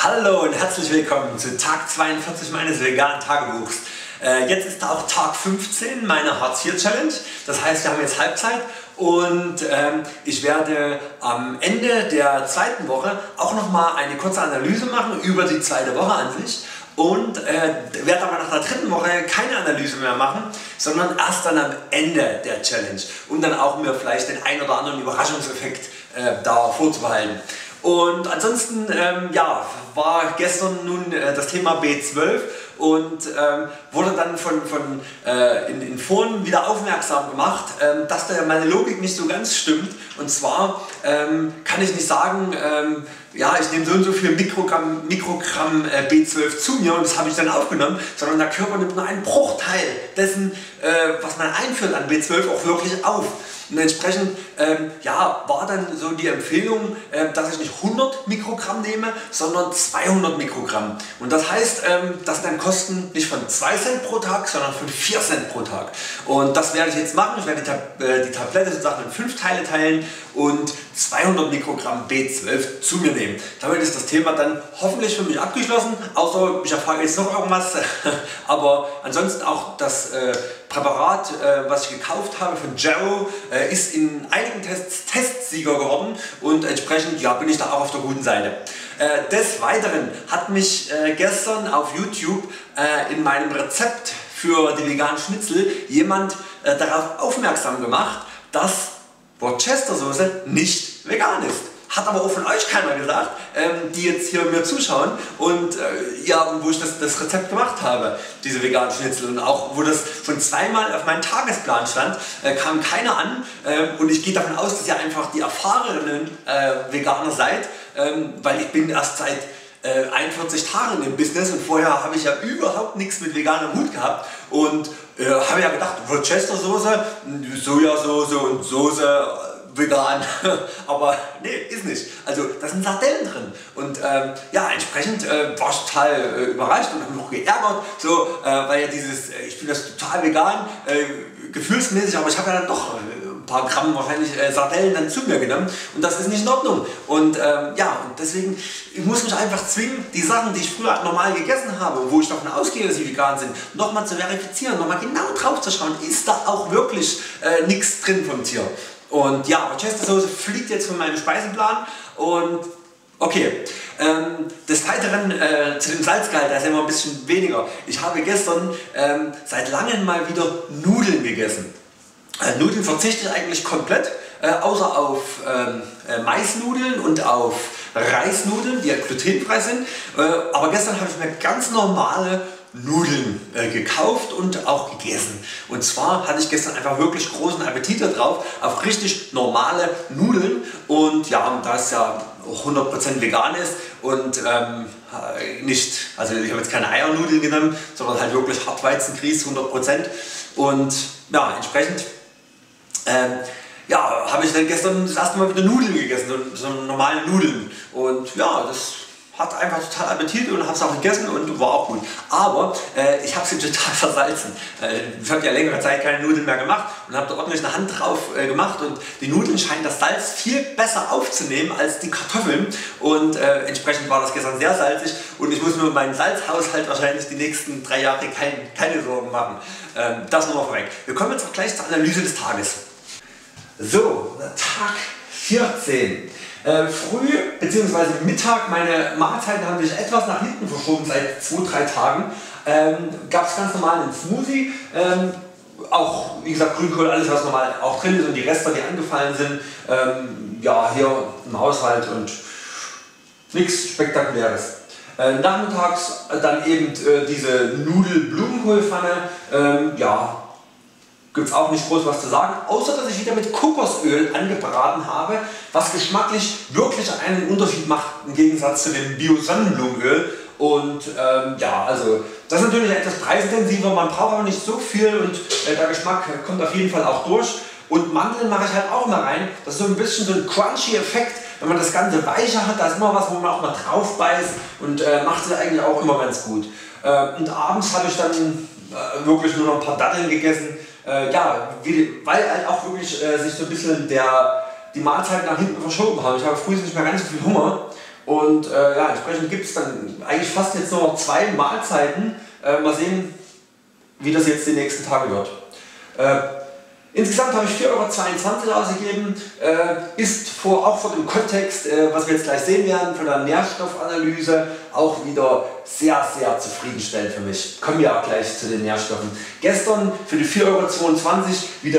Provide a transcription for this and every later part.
Hallo und herzlich willkommen zu Tag 42 meines veganen Tagebuchs. Jetzt ist auch Tag 15 meiner Hartz-IV-Challenge. Das heißt, wir haben jetzt Halbzeit und ich werde am Ende der zweiten Woche auch nochmal eine kurze Analyse machen über die zweite Woche an sich. Und werde aber nach der dritten Woche keine Analyse mehr machen, sondern erst dann am Ende der Challenge, um dann auch mir vielleicht den ein oder anderen Überraschungseffekt da vorzubehalten. Und ansonsten ja, war gestern nun das Thema B12 und wurde dann in Foren wieder aufmerksam gemacht, dass da meine Logik nicht so ganz stimmt. Und zwar kann ich nicht sagen, ja, ich nehme so und so viel Mikrogramm B12 zu mir und das habe ich dann aufgenommen, sondern der Körper nimmt nur einen Bruchteil dessen, was man einführt an B12 auch wirklich auf. Und entsprechend ja, war dann so die Empfehlung, dass ich nicht 100 Mikrogramm nehme, sondern 200 Mikrogramm. Und das heißt, das sind dann Kosten nicht von 2 Cent pro Tag, sondern von 4 Cent pro Tag. Und das werde ich jetzt machen. Ich werde die Tablette sozusagen in 5 Teile teilen und 200 Mikrogramm B12 zu mir nehmen. Damit ist das Thema dann hoffentlich für mich abgeschlossen, außer ich erfahre jetzt noch irgendwas. Aber ansonsten auch das Präparat, was ich gekauft habe von Jarrow, ist in einigen Tests Testsieger geworden und entsprechend ja, bin ich da auch auf der guten Seite. Des Weiteren hat mich gestern auf YouTube in meinem Rezept für die veganen Schnitzel jemand darauf aufmerksam gemacht, dass Worcestersoße nicht vegan ist. Hat aber auch von euch keiner gesagt, die jetzt hier mir zuschauen und ja, wo ich das Rezept gemacht habe, diese veganen Schnitzel, und auch wo das schon zweimal auf meinem Tagesplan stand, kam keiner an und ich gehe davon aus, dass ihr einfach die erfahrenen Veganer seid, weil ich bin erst seit 41 Tagen im Business und vorher habe ich ja überhaupt nichts mit veganem Hut gehabt und habe ja gedacht, Worcestersoße, Sojasauce und Soße, vegan, aber nee, ist nicht. Also da sind Sardellen drin und ja, entsprechend war ich total überrascht und habe mich auch geärgert, so, weil ja ich finde das total vegan, gefühlsmäßig, aber ich habe ja dann doch ein paar Gramm wahrscheinlich Sardellen dann zu mir genommen und das ist nicht in Ordnung. Und ja, und deswegen, ich muss mich einfach zwingen, die Sachen, die ich früher normal gegessen habe, wo ich davon ausgehe, dass sie vegan sind, nochmal zu verifizieren, nochmal genau drauf zu schauen, ist da auch wirklich nichts drin vom Tier. Und ja, Worcestersoße fliegt jetzt von meinem Speiseplan und okay. Des Weiteren zu dem Salzgehalt, da ist immer ein bisschen weniger. Ich habe gestern seit langem mal wieder Nudeln gegessen. Nudeln verzichte ich eigentlich komplett, außer auf Maisnudeln und auf Reisnudeln, die ja glutenfrei sind. Aber gestern habe ich mir ganz normale Nudeln gekauft und auch gegessen. Und zwar hatte ich gestern einfach wirklich großen Appetit darauf, auf richtig normale Nudeln. Und ja, da es ja 100% vegan ist und nicht, also ich habe jetzt keine Eiernudeln genommen, sondern halt wirklich Hartweizengrieß 100%. Und ja, entsprechend ja, habe ich dann gestern das erste Mal wieder Nudeln gegessen, so normale Nudeln. Und ja, das hat einfach total Appetit und habe es auch gegessen und war auch gut. Aber ich habe sie total versalzen. Ich habe ja längere Zeit keine Nudeln mehr gemacht und habe da ordentlich eine Hand drauf gemacht und die Nudeln scheinen das Salz viel besser aufzunehmen als die Kartoffeln und entsprechend war das gestern sehr salzig und ich muss mir um meinen Salzhaushalt wahrscheinlich die nächsten 3 Jahre keine Sorgen machen. Das nochmal vorweg. Wir kommen jetzt auch gleich zur Analyse des Tages. So, Tag 14. Früh bzw. Mittag, meine Mahlzeiten haben sich etwas nach hinten verschoben seit 2-3 Tagen. Gab es ganz normal einen Smoothie, auch wie gesagt Grünkohl, alles was normal auch drin ist und die Reste, die angefallen sind, ja, hier im Haushalt und nichts Spektakuläres. Nachmittags dann eben diese Nudel-Blumenkohlpfanne, ja, gibt es auch nicht groß was zu sagen, außer dass ich wieder mit Kokosöl angebraten habe, was geschmacklich wirklich einen Unterschied macht im Gegensatz zu dem Bio-Sonnenblumenöl. Und ja, also das ist natürlich etwas preisintensiver, man braucht aber nicht so viel und der Geschmack kommt auf jeden Fall auch durch. Und Mandeln mache ich halt auch mal rein, das ist so ein bisschen so ein crunchy Effekt, wenn man das Ganze weicher hat, da ist immer was, wo man auch mal drauf beißt und macht es eigentlich auch immer ganz gut. Und abends habe ich dann wirklich nur noch ein paar Datteln gegessen. Ja, weil halt auch wirklich sich so ein bisschen die Mahlzeiten nach hinten verschoben haben. Ich habe früh nicht mehr ganz so viel Hunger Und ja, entsprechend gibt es dann eigentlich fast jetzt nur noch 2 Mahlzeiten. Mal sehen, wie das jetzt die nächsten Tage wird. Insgesamt habe ich 4,22 € ausgegeben, ist auch vor dem Kontext, was wir jetzt gleich sehen werden, von der Nährstoffanalyse auch wieder sehr, sehr zufriedenstellend für mich. Kommen wir auch gleich zu den Nährstoffen. Gestern für die 4,22 € wieder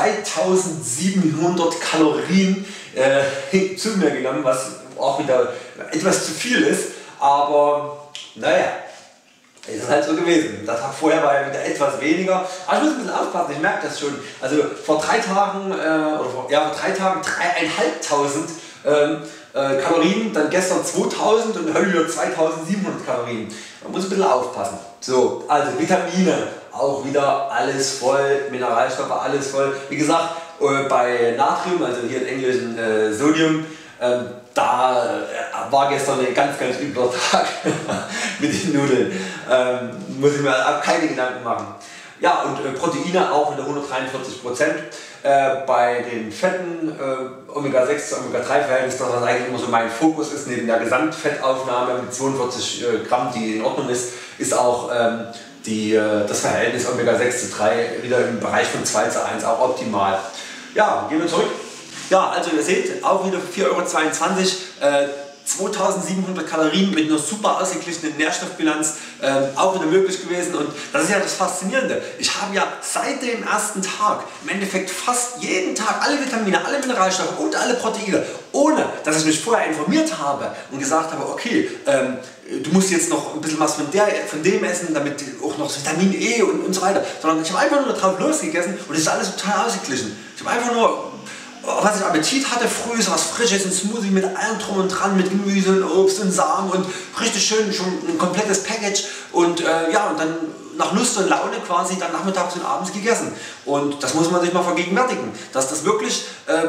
2700 Kalorien zu mir genommen, was auch wieder etwas zu viel ist, aber naja. Es ist halt so gewesen. Der Tag vorher war ja wieder etwas weniger. Aber ich muss ein bisschen aufpassen, ich merke das schon. Also vor 3 Tagen, vor 3 Tagen 3.500 Kalorien, dann gestern 2000 und heute wieder 2700 Kalorien. Man muss ein bisschen aufpassen. So, also Vitamine, auch wieder alles voll, Mineralstoffe, alles voll. Wie gesagt, bei Natrium, also hier im Englischen Sodium, da war gestern ein ganz, ganz übler Tag mit den Nudeln. Muss ich mir auch keine Gedanken machen. Ja, und Proteine auch wieder 143%. Bei den Fetten, Omega-6 zu Omega-3-Verhältnis, das was eigentlich immer so mein Fokus ist, neben der Gesamtfettaufnahme mit 42 Gramm, die in Ordnung ist, ist auch das Verhältnis Omega-6 zu 3 wieder im Bereich von 2:1 auch optimal. Ja, gehen wir zurück. Ja, also ihr seht, auch wieder 4,22 €, 2700 Kalorien mit einer super ausgeglichenen Nährstoffbilanz, auch wieder möglich gewesen. Und das ist ja das Faszinierende. Ich habe ja seit dem ersten Tag im Endeffekt fast jeden Tag alle Vitamine, alle Mineralstoffe und alle Proteine, ohne dass ich mich vorher informiert habe und gesagt habe, okay, du musst jetzt noch ein bisschen was von dem essen, damit auch noch Vitamin E und so weiter. Sondern ich habe einfach nur drauf losgegessen und es ist alles total ausgeglichen. Ich habe einfach nur, was ich Appetit hatte, früh so was Frisches, ein Smoothie mit allem drum und dran, mit Gemüse und Obst und Samen und richtig schön, schon ein komplettes Package und ja, und dann nach Lust und Laune quasi dann nachmittags und abends gegessen. Und das muss man sich mal vergegenwärtigen, dass das wirklich,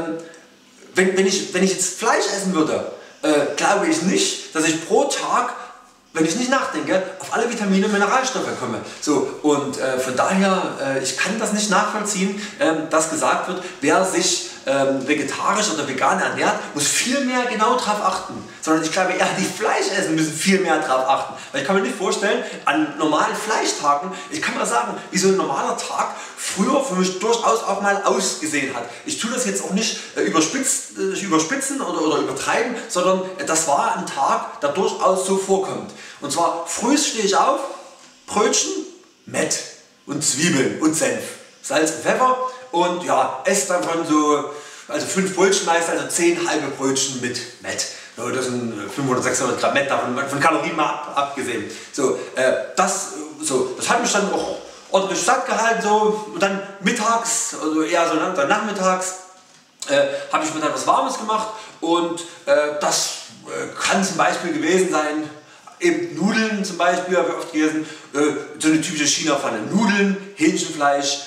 wenn ich jetzt Fleisch essen würde, glaube ich nicht, dass ich pro Tag, wenn ich nicht nachdenke, auf alle Vitamine und Mineralstoffe komme. So, und von daher, ich kann das nicht nachvollziehen, dass gesagt wird, wer sich vegetarisch oder vegan ernährt, muss viel mehr genau darauf achten. Sondern ich glaube eher, die Fleischessen müssen viel mehr darauf achten. Weil ich kann mir nicht vorstellen, an normalen Fleischtagen, ich kann mal sagen, wie so ein normaler Tag früher für mich durchaus auch mal ausgesehen hat. Ich tue das jetzt auch nicht überspitzen oder übertreiben, sondern das war ein Tag, der durchaus so vorkommt. Und zwar früh stehe ich auf, Brötchen, Mett und Zwiebeln und Senf, Salz und Pfeffer und ja, esse davon so, also 5 Brötchen meist, also 10 halbe Brötchen mit Mett. Das sind 500, 600 Gramm Mett, davon von Kalorien mal abgesehen. So, das hat mich dann auch ordentlich satt gehalten, so, und dann mittags, also eher so dann nachmittags, habe ich mir dann was Warmes gemacht und das kann zum Beispiel gewesen sein, eben Nudeln zum Beispiel, habe ich oft gegessen, so eine typische China-Pfanne, Nudeln, Hähnchenfleisch,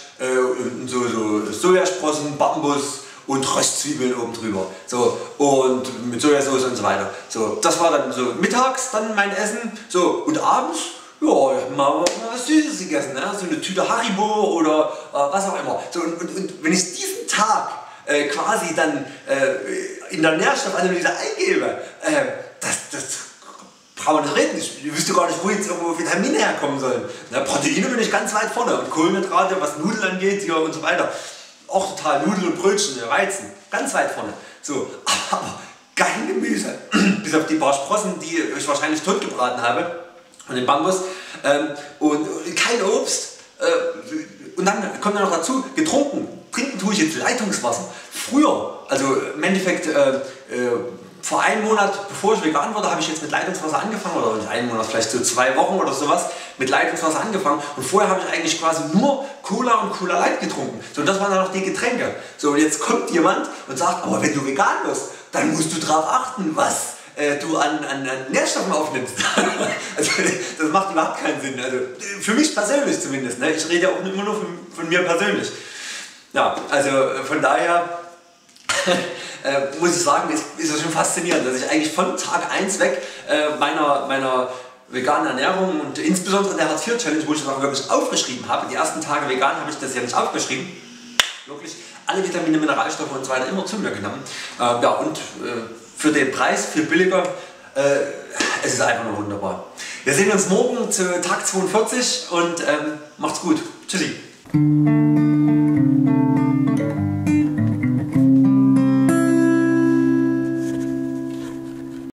so Sojasprossen, Bambus und Röstzwiebeln oben drüber. So, und mit Sojasauce und so weiter. So, das war dann so mittags dann mein Essen. So, und abends, ja, mal was Süßes gegessen, ne? So eine Tüte Haribo oder was auch immer. So, und wenn ich diesen Tag quasi dann in der Nährstoffanalyse eingebe, das brauchen wir nicht reden. Ich wüsste gar nicht, wo jetzt irgendwo Vitamine herkommen sollen. Na, Proteine bin ich ganz weit vorne und Kohlenhydrate, was Nudeln angeht hier und so weiter. Auch total Nudeln und Brötchen, Weizen, ganz weit vorne. So, aber kein Gemüse, bis auf die paar Sprossen, die ich wahrscheinlich totgebraten habe und den Bambus und kein Obst. Und dann kommt noch dazu, trinken tue ich jetzt Leitungswasser. Früher, also im Endeffekt vor einem Monat, bevor ich vegan wurde, habe ich jetzt mit Leitungswasser angefangen, oder nicht einen Monat, vielleicht so 2 Wochen oder sowas, mit Leitungswasser angefangen. Und vorher habe ich eigentlich quasi nur Cola und Cola Light getrunken. So, und das waren dann noch die Getränke. So, und jetzt kommt jemand und sagt, aber wenn du vegan bist, dann musst du darauf achten, was du an Nährstoffen aufnimmst. Also, das macht überhaupt keinen Sinn. Also, für mich persönlich zumindest. Ne? Ich rede ja auch immer nur von mir persönlich. Ja, also von daher muss ich sagen, ist das schon faszinierend, dass ich eigentlich von Tag 1 weg meiner veganen Ernährung und insbesondere der Hartz-IV-Challenge, wo ich das auch wirklich aufgeschrieben habe, die ersten Tage vegan habe ich das ja nicht aufgeschrieben, wirklich alle Vitamine, Mineralstoffe und so weiter immer zu mir genommen. Ja, und für den Preis, viel billiger, Es ist einfach nur wunderbar. Wir sehen uns morgen zu Tag 42 und macht's gut. Tschüssi.